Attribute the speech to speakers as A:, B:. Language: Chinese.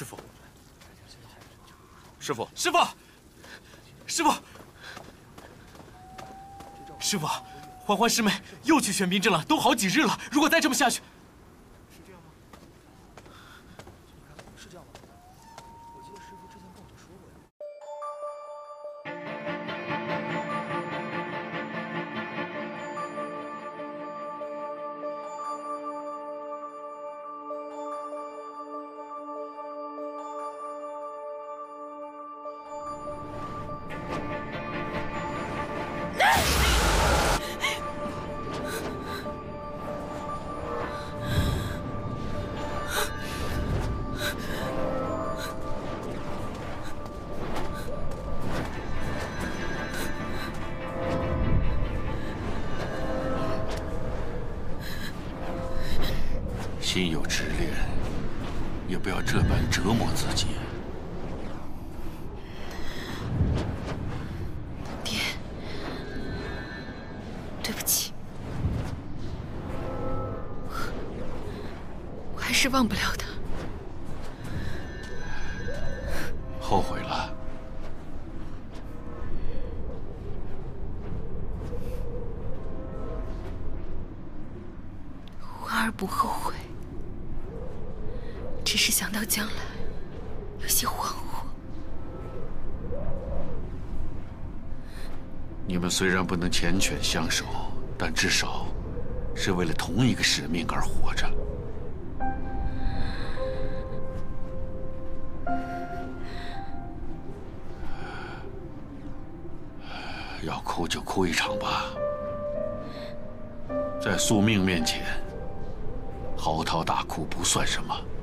A: 师傅，师傅，
B: 师傅，师傅，师傅，欢欢师妹又去玄冰镇了，都好几日了。如果再这么下去，
C: 是这样吗？是这样吗？我记得师傅之前跟我们说过呀。
D: 心有执念，也不要这般折磨自己。
E: 爹，对不起，我还是忘不了他。
D: 后悔了？
E: 花儿不后悔。 只是想到将来有些惶惑。
D: 你们虽然不能缱绻相守，但至少是为了同一个使命而活着。要哭就哭一场吧，在宿命面前，嚎啕大哭不算什么。